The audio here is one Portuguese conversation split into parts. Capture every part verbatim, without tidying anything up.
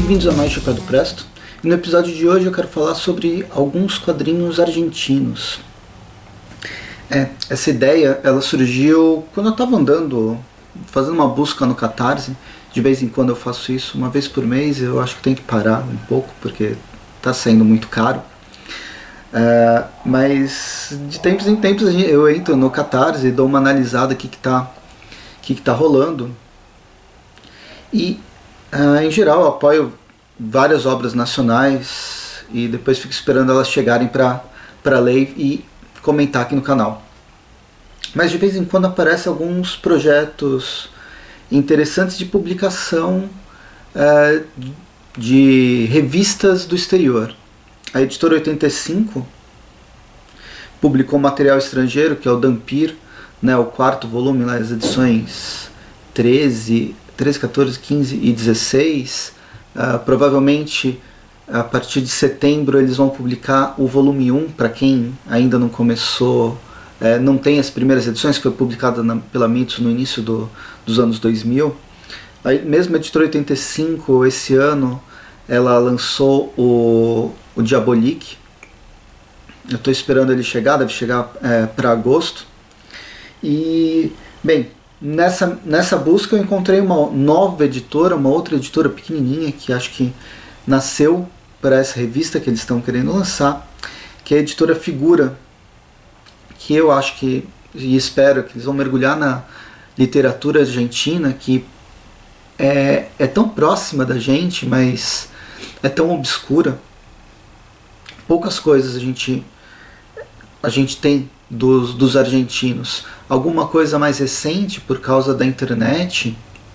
Bem-vindos a mais Chapéu do Presto. E no episódio de hoje eu quero falar sobre alguns quadrinhos argentinos. É, essa ideia ela surgiu quando eu estava andando, fazendo uma busca no Catarse. De vez em quando eu faço isso, uma vez por mês. Eu acho que tenho que parar um pouco porque está saindo muito caro. É, mas de tempos em tempos eu entro no Catarse e dou uma analisada aqui que está que que tá rolando. E Uh, em geral, eu apoio várias obras nacionais e depois fico esperando elas chegarem para para lei e comentar aqui no canal. Mas de vez em quando aparecem alguns projetos interessantes de publicação uh, de revistas do exterior. A editora oitenta e cinco publicou material estrangeiro, que é o Dampir, né, o quarto volume, né, as edições treze, quatorze, quinze e dezesseis. Uh, provavelmente a partir de setembro eles vão publicar o volume um, para quem ainda não começou, uh, não tem as primeiras edições, que foi publicada na, pela Mitos no início do, dos anos dois mil. A mesma editora oitenta e cinco, esse ano, ela lançou o, o Diabolik. Eu estou esperando ele chegar, deve chegar uh, para agosto. E, bem, Nessa, nessa busca eu encontrei uma nova editora, uma outra editora pequenininha, que acho que nasceu para essa revista que eles estão querendo lançar, que é a editora Figura, que eu acho que, e espero que eles vão mergulhar na literatura argentina, que é, é tão próxima da gente, mas é tão obscura. Poucas coisas a gente, a gente tem Dos, dos argentinos. Alguma coisa mais recente por causa da internet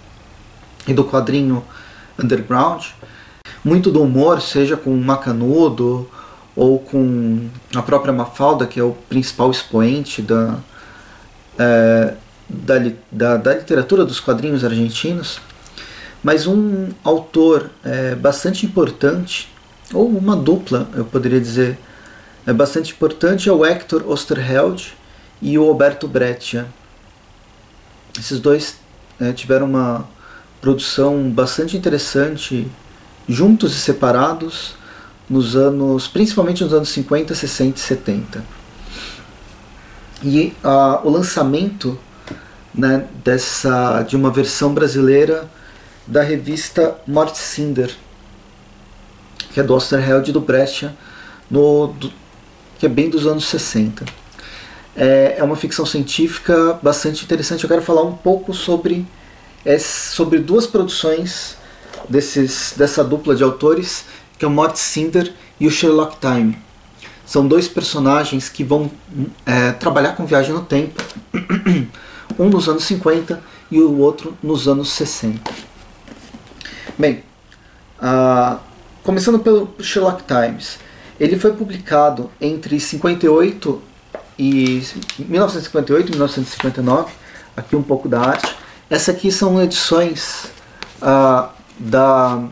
e do quadrinho underground. Muito do humor, seja com o Macanudo ou com a própria Mafalda, que é o principal expoente da, é, da, da, da literatura dos quadrinhos argentinos. Mas um autor é, bastante importante, ou uma dupla, eu poderia dizer, é bastante importante, é o Hector Oesterheld e o Alberto Breccia. Esses dois é, tiveram uma produção bastante interessante, juntos e separados, nos anos, principalmente nos anos cinquenta, sessenta e setenta. E uh, o lançamento, né, dessa, de uma versão brasileira da revista Mortcinder, que é do Oesterheld e do Breccia, no... Do, que é bem dos anos sessenta. É, é uma ficção científica bastante interessante. Eu quero falar um pouco sobre, é, sobre duas produções desses, dessa dupla de autores, que é o Mortcinder e o Sherlock Time. São dois personagens que vão é, trabalhar com viagem no tempo, um nos anos cinquenta e o outro nos anos sessenta. Bem, uh, começando pelo Sherlock Times. Ele foi publicado entre cinquenta e oito e mil novecentos e cinquenta e oito e mil novecentos e cinquenta e nove. Aqui um pouco da arte. Essa aqui são edições uh, da,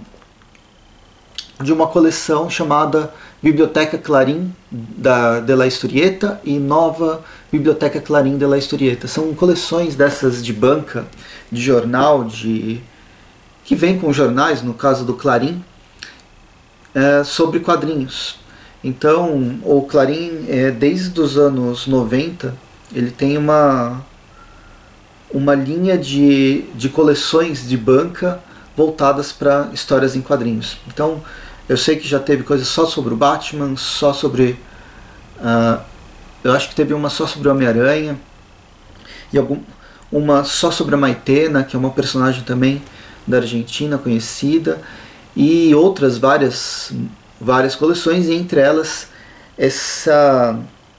de uma coleção chamada Biblioteca Clarín da, de la Historieta e Nova Biblioteca Clarín de la Historieta. São coleções dessas de banca, de jornal, de, que vem com jornais, no caso do Clarín, uh, sobre quadrinhos. Então, o Clarín, é, desde os anos noventa, ele tem uma, uma linha de, de coleções de banca voltadas para histórias em quadrinhos. Então, eu sei que já teve coisas só sobre o Batman, só sobre... Uh, eu acho que teve uma só sobre o Homem-Aranha, e algum, uma só sobre a Maitena, que é uma personagem também da Argentina conhecida, e outras várias... várias coleções, e entre elas essa,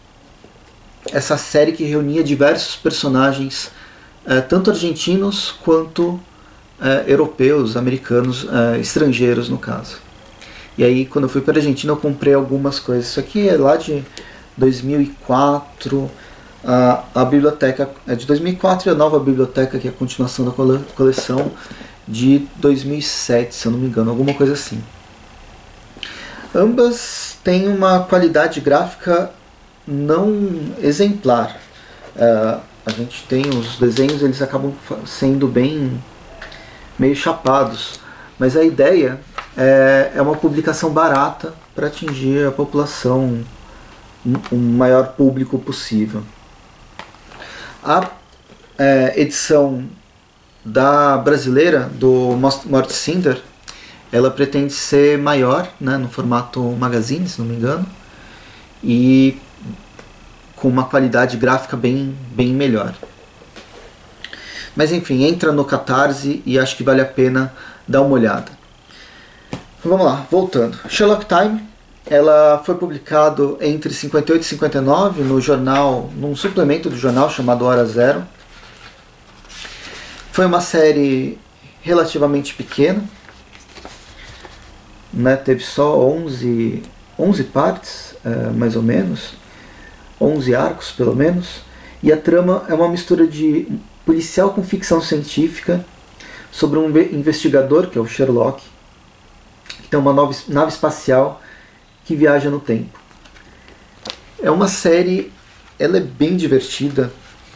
essa série que reunia diversos personagens, eh, tanto argentinos quanto eh, europeus, americanos, eh, estrangeiros no caso. E aí quando eu fui para a Argentina eu comprei algumas coisas. Isso aqui é lá de dois mil e quatro, a, a biblioteca é de dois mil e quatro e a nova biblioteca, que é a continuação da cole, coleção, de dois mil e sete, se eu não me engano, alguma coisa assim. Ambas têm uma qualidade gráfica não exemplar. Uh, a gente tem os desenhos, eles acabam sendo bem meio chapados, mas a ideia é, é uma publicação barata para atingir a população, o maior público possível. A é, edição da brasileira do Morte Cinder, ela pretende ser maior, né, no formato magazine, se não me engano, e com uma qualidade gráfica bem, bem melhor. Mas enfim, entra no Catarse e acho que vale a pena dar uma olhada. Vamos lá, voltando. Sherlock Time, ela foi publicado entre cinquenta e oito e cinquenta e nove no jornal, num suplemento do jornal chamado Hora Zero. Foi uma série relativamente pequena, né? Teve só onze, onze partes, é, mais ou menos, onze arcos pelo menos, e a trama é uma mistura de policial com ficção científica sobre um investigador, que é o Sherlock, que tem uma nave, nave espacial que viaja no tempo. É uma série, ela é bem divertida,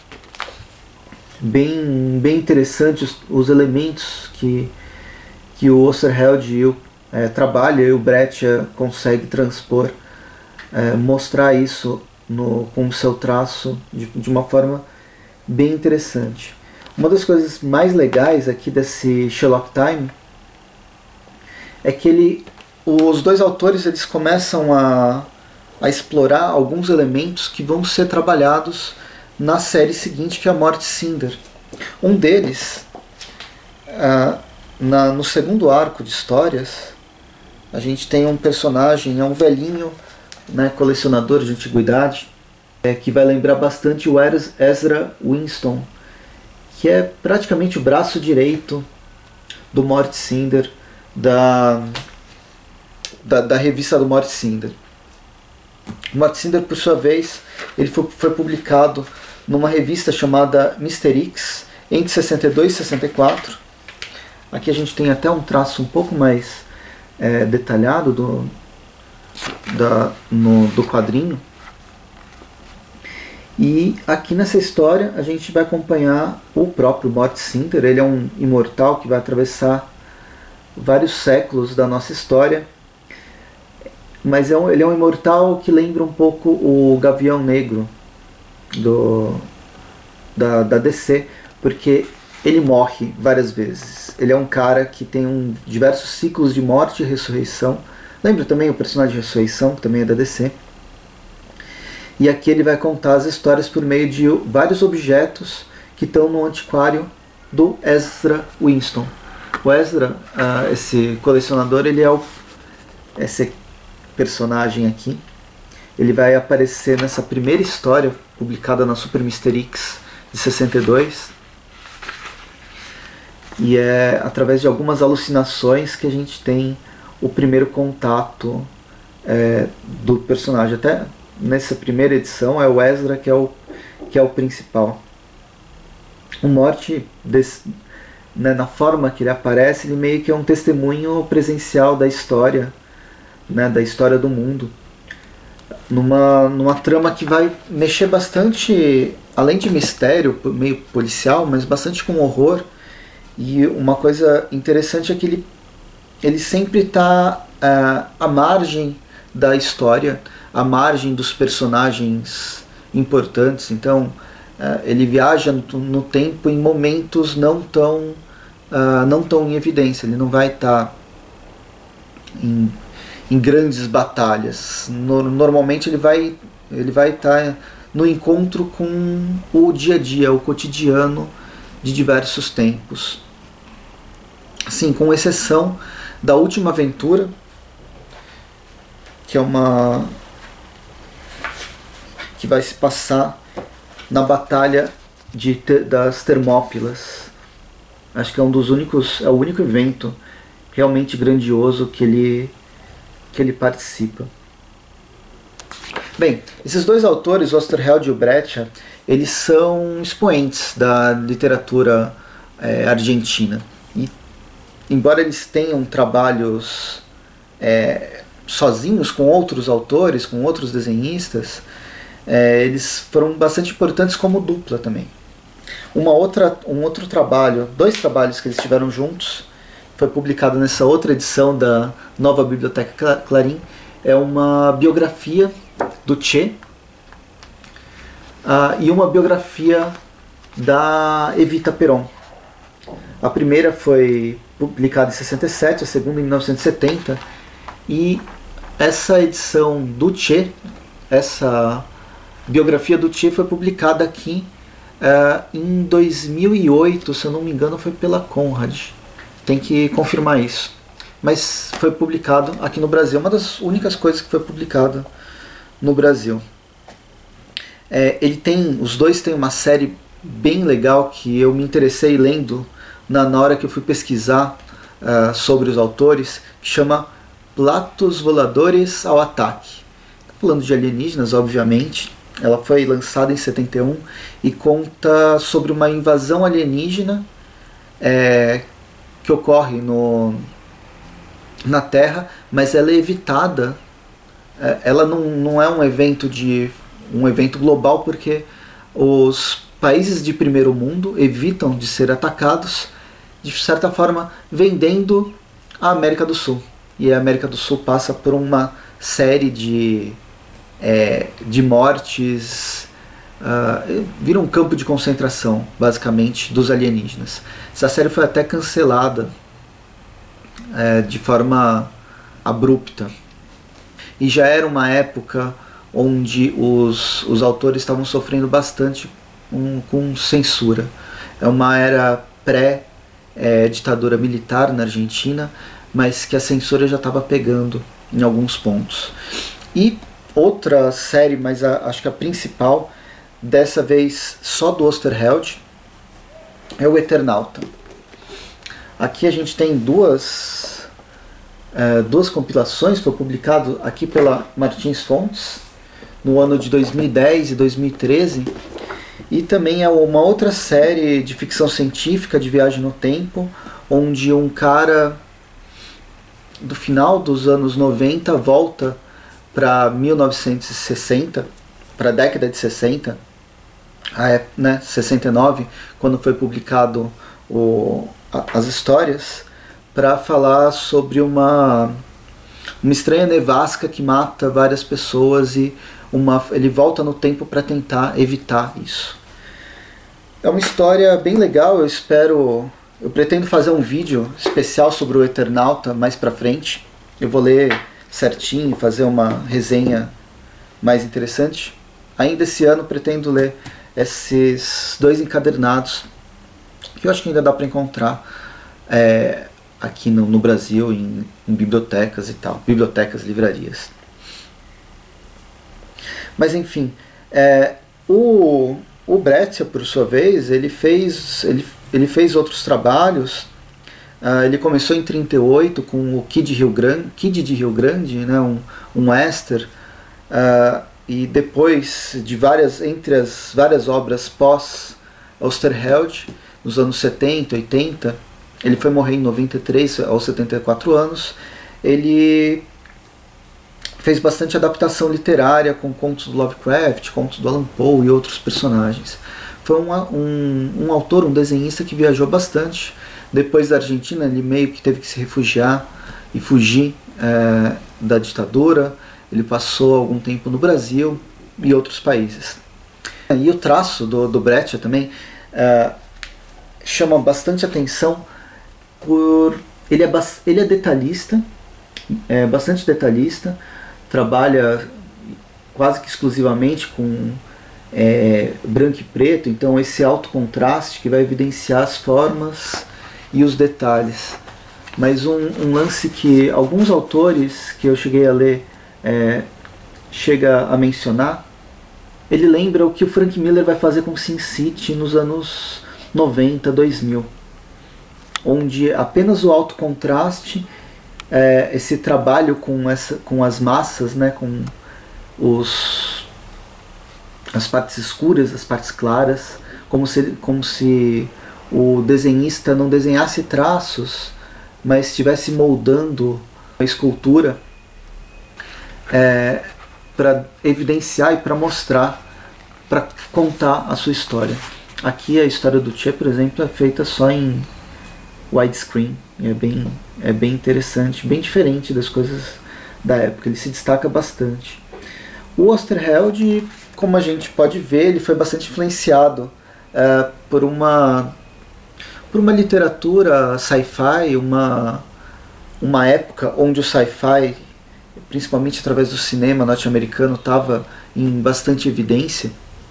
bem, bem interessante, os, os elementos que, que o Osterheld é, trabalha e o Brett consegue transpor, é, mostrar isso no, com o seu traço de, de uma forma bem interessante. Uma das coisas mais legais aqui desse Sherlock Time é que ele, os dois autores eles começam a, a explorar alguns elementos que vão ser trabalhados na série seguinte, que é a Morte Cinder. Um deles, uh, na, no segundo arco de histórias, a gente tem um personagem, é um velhinho, né, colecionador de antiguidade, é, que vai lembrar bastante o Ezra Winston, que é praticamente o braço direito do Morte Cinder, da, da, da revista do Morte Cinder. O Morte Cinder, por sua vez, ele foi, foi publicado numa revista chamada Mister X entre sessenta e dois e sessenta e quatro. Aqui a gente tem até um traço um pouco mais é, detalhado do, da, no, do quadrinho. E aqui nessa história a gente vai acompanhar o próprio Morte Cinder. Ele é um imortal que vai atravessar vários séculos da nossa história, mas é um, ele é um imortal que lembra um pouco o Gavião Negro do, da, da D C, porque ele morre várias vezes. Ele é um cara que tem um, diversos ciclos de morte e ressurreição. Lembra também o personagem de Ressurreição, que também é da D C. E aqui ele vai contar as histórias por meio de vários objetos que estão no antiquário do Ezra Winston. O Ezra, uh, esse colecionador, ele é o, esse personagem aqui. Ele vai aparecer nessa primeira história publicada na Super Mister X de sessenta e dois. E é através de algumas alucinações que a gente tem o primeiro contato é, do personagem. Até nessa primeira edição é o Ezra que é o, que é o principal. O Morte, desse, né, na forma que ele aparece, ele meio que é um testemunho presencial da história, né, da história do mundo. Numa, numa trama que vai mexer bastante, além de mistério, meio policial, mas bastante com horror. E uma coisa interessante é que ele, ele sempre está uh, à margem da história, à margem dos personagens importantes. Então uh, ele viaja no, no tempo em momentos não tão, uh, não tão em evidência. Ele não vai estar tá em em grandes batalhas. No, normalmente ele vai ele vai estar no encontro com o dia a dia, o cotidiano de diversos tempos. Assim, com exceção da última aventura, que é uma que vai se passar na batalha de, das Termópilas. Acho que é um dos únicos, é o único evento realmente grandioso que ele que ele participa. Bem, esses dois autores, Osterheld e o Breccia, eles são expoentes da literatura é, argentina. E, embora eles tenham trabalhos é, sozinhos com outros autores, com outros desenhistas, é, eles foram bastante importantes como dupla também. Uma outra, um outro trabalho, dois trabalhos que eles tiveram juntos, foi publicado nessa outra edição da Nova Biblioteca Clarim, é uma biografia do Che uh, e uma biografia da Evita Peron. A primeira foi publicada em sessenta e sete, a segunda em mil novecentos e setenta, e essa edição do Che, essa biografia do Che foi publicada aqui uh, em dois mil e oito, se eu não me engano foi pela Conrad, tem que confirmar isso, mas foi publicado aqui no Brasil, uma das únicas coisas que foi publicada no Brasil. É, ele tem, os dois têm uma série bem legal que eu me interessei lendo na, na hora que eu fui pesquisar uh, sobre os autores, que chama Platos Voladores ao Ataque. Falando de alienígenas, obviamente. Ela foi lançada em setenta e um e conta sobre uma invasão alienígena é, que ocorre no, na Terra, mas ela é evitada. É, ela não, não é um evento, de, um evento global, porque os países de primeiro mundo evitam de ser atacados, de certa forma vendendo a América do Sul. E a América do Sul passa por uma série de, é, de mortes, uh, vira um campo de concentração, basicamente, dos alienígenas. Essa série foi até cancelada é, de forma abrupta. E já era uma época onde os, os autores estavam sofrendo bastante um, com censura. É uma era pré-ditadura militar na Argentina, mas que a censura já estava pegando em alguns pontos. E outra série, mas a, acho que a principal, dessa vez só do Osterheld, é o Eternauta. Aqui a gente tem duas, é, duas compilações, foi publicado aqui pela Martins Fontes, no ano de dois mil e dez e dois mil e treze, e também é uma outra série de ficção científica, de viagem no tempo, onde um cara do final dos anos noventa volta para mil novecentos e sessenta, para a década de sessenta, a, né, sessenta e nove, quando foi publicado o, a, as histórias, para falar sobre uma, uma estranha nevasca que mata várias pessoas e uma, ele volta no tempo para tentar evitar isso. É uma história bem legal, eu espero... Eu pretendo fazer um vídeo especial sobre o Eternauta mais pra frente. Eu vou ler certinho, fazer uma resenha mais interessante. Ainda esse ano pretendo ler esses dois encadernados, que eu acho que ainda dá para encontrar é, aqui no, no Brasil, em, em bibliotecas e tal. Bibliotecas, livrarias. Mas enfim, é, o, o Breccia, por sua vez, ele fez... Ele, Ele fez outros trabalhos. Uh, ele começou em trinta e oito com o Kid, Rio Grande, Kid de Rio Grande, né, um, um western, uh, e depois de várias, entre as várias obras pós Osterheld, nos anos setenta, oitenta, ele foi morrer em noventa e três, aos setenta e quatro anos. Ele fez bastante adaptação literária com contos do Lovecraft, contos do Allan Poe e outros personagens. Foi um, um, um autor, um desenhista que viajou bastante. Depois da Argentina, ele meio que teve que se refugiar e fugir é, da ditadura. Ele passou algum tempo no Brasil e outros países. E o traço do, do Breccia também é, chama bastante atenção por... Ele é, ele é detalhista, é bastante detalhista, trabalha quase que exclusivamente com... É, branco e preto, então esse alto contraste que vai evidenciar as formas e os detalhes. Mas um, um lance que alguns autores que eu cheguei a ler é, chega a mencionar, ele lembra o que o Frank Miller vai fazer com Sin City nos anos noventa, dois mil, onde apenas o alto contraste, é, esse trabalho com, essa, com as massas, né, com os as partes escuras, as partes claras, como se, como se o desenhista não desenhasse traços, mas estivesse moldando a escultura é, para evidenciar e para mostrar, para contar a sua história. Aqui a história do Che, por exemplo, é feita só em widescreen. E é bem, é bem interessante, bem diferente das coisas da época, ele se destaca bastante. O Osterheld, como a gente pode ver, ele foi bastante influenciado é, por uma por uma literatura sci-fi, uma, uma época onde o sci-fi, principalmente através do cinema norte-americano, estava em bastante evidência,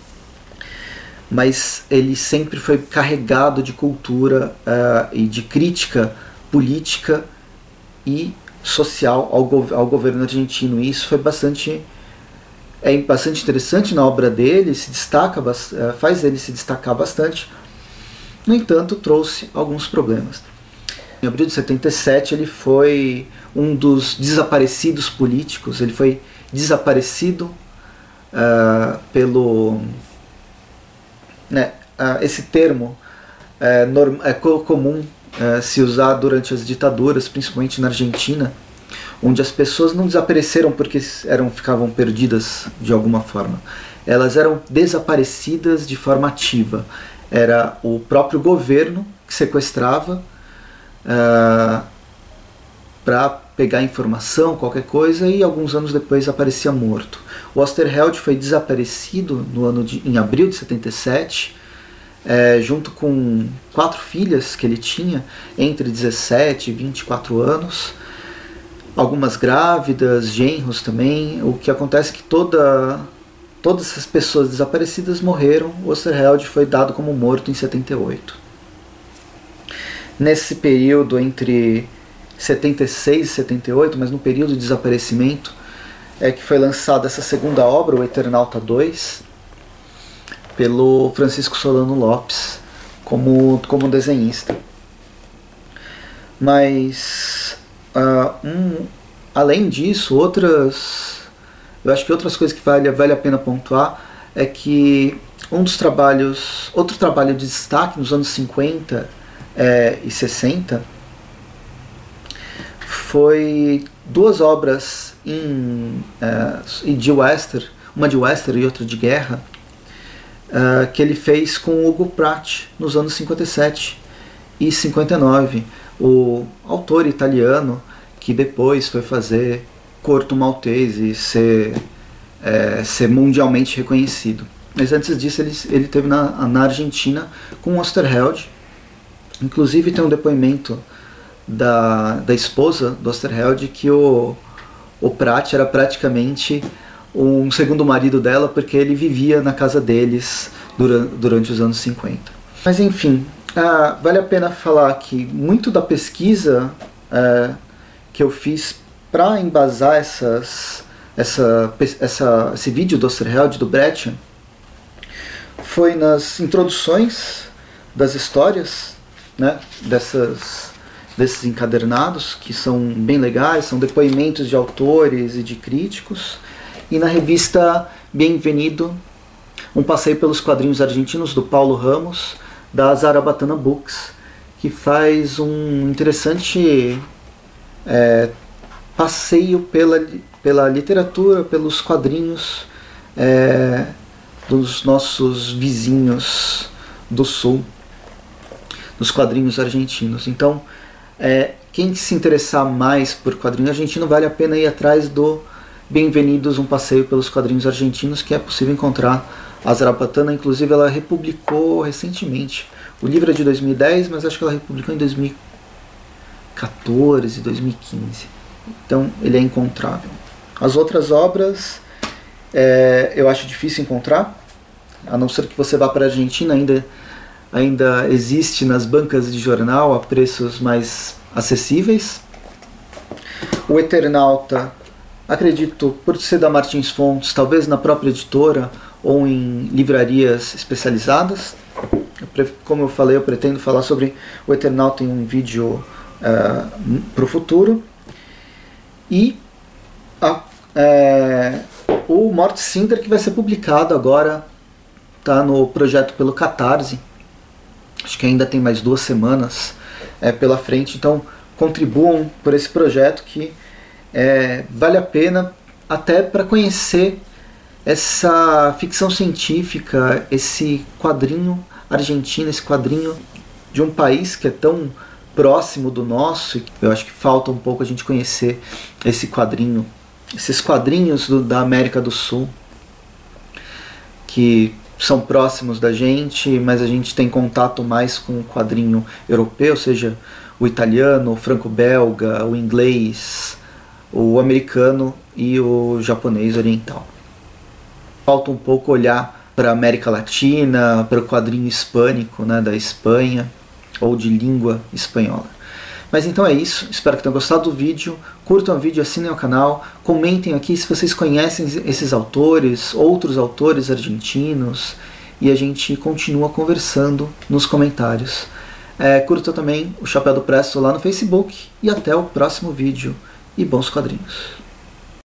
mas ele sempre foi carregado de cultura uh, e de crítica política e social ao, gov ao governo argentino. E isso foi bastante é bastante interessante na obra dele, se destaca, uh, faz ele se destacar bastante. No entanto, trouxe alguns problemas. Em abril de setenta e sete, ele foi um dos desaparecidos políticos. Ele foi desaparecido uh, pelo... Né, uh, esse termo uh, norm, é comum uh, se usar durante as ditaduras, principalmente na Argentina, onde as pessoas não desapareceram porque eram, ficavam perdidas de alguma forma. Elas eram desaparecidas de forma ativa. Era o próprio governo que sequestrava uh, para pegar informação, qualquer coisa, e alguns anos depois aparecia morto. O Osterheld foi desaparecido no ano de, em abril de setenta e sete, é, junto com quatro filhas que ele tinha, entre dezessete e vinte e quatro anos, algumas grávidas, genros também. O que acontece é que toda... Todas essas pessoas desaparecidas morreram. O Osterheld foi dado como morto em setenta e oito. Nesse período entre setenta e seis e setenta e oito, mas no período de desaparecimento, é que foi lançada essa segunda obra, o Eternauta dois, pelo Francisco Solano Lopes, como, como desenhista. Mas, uh, um, além disso, outras... Eu acho que outras coisas que vale, vale a pena pontuar é que um dos trabalhos, outro trabalho de destaque nos anos cinquenta é, e sessenta foi duas obras em, é, de western, uma de western e outra de guerra, é, que ele fez com Hugo Pratt nos anos cinquenta e sete e cinquenta e nove, o autor italiano que depois foi fazer Corto Maltese e ser, é, ser mundialmente reconhecido. Mas antes disso ele, ele teve na, na Argentina com o Osterheld. Inclusive tem um depoimento da, da esposa do Osterheld que o, o Pratt era praticamente um segundo marido dela, porque ele vivia na casa deles durante, durante os anos cinquenta. Mas enfim, ah, vale a pena falar que muito da pesquisa ah, que eu fiz para embasar essas, essa, essa, esse vídeo do Osterheld, do Brecht, foi nas introduções das histórias, né, dessas, desses encadernados, que são bem legais, são depoimentos de autores e de críticos, e na revista Bem-vindo, um passeio pelos quadrinhos argentinos, do Paulo Ramos, da Zarabatana Books, que faz um interessante... É, passeio pela, pela literatura, pelos quadrinhos é, dos nossos vizinhos do sul, dos quadrinhos argentinos. Então, é, quem se interessar mais por quadrinho argentino, vale a pena ir atrás do Bem-vindos, um passeio pelos quadrinhos argentinos, que é possível encontrar. A Zarabatana, inclusive, ela republicou recentemente. O livro é de dois mil e dez, mas acho que ela republicou em dois mil e quatorze, dois mil e quinze. Então ele é encontrável. As outras obras é, eu acho difícil encontrar, a não ser que você vá para a Argentina, ainda, ainda existe nas bancas de jornal a preços mais acessíveis. O Eternauta, acredito, por ser da Martins Fontes, talvez na própria editora ou em livrarias especializadas. Como eu falei, eu pretendo falar sobre o Eternauta em um vídeo uh, para o futuro. E a, é, o Mort Cinder, que vai ser publicado agora, está no projeto pelo Catarse. Acho que ainda tem mais duas semanas é, pela frente, então contribuam por esse projeto que é, vale a pena até para conhecer essa ficção científica, esse quadrinho argentino, esse quadrinho de um país que é tão próximo do nosso. Eu acho que falta um pouco a gente conhecer esse quadrinho, esses quadrinhos do, da América do Sul, que são próximos da gente, mas a gente tem contato mais com o quadrinho europeu, seja o italiano, o franco-belga, o inglês, o americano e o japonês oriental. Falta um pouco olhar para a América Latina, para o quadrinho hispânico, né, da Espanha, ou de língua espanhola. Mas então é isso, espero que tenham gostado do vídeo, curtam o vídeo, assinem o canal, comentem aqui se vocês conhecem esses autores, outros autores argentinos, e a gente continua conversando nos comentários. É, curta também o Chapéu do Presto lá no Facebook, e até o próximo vídeo, e bons quadrinhos!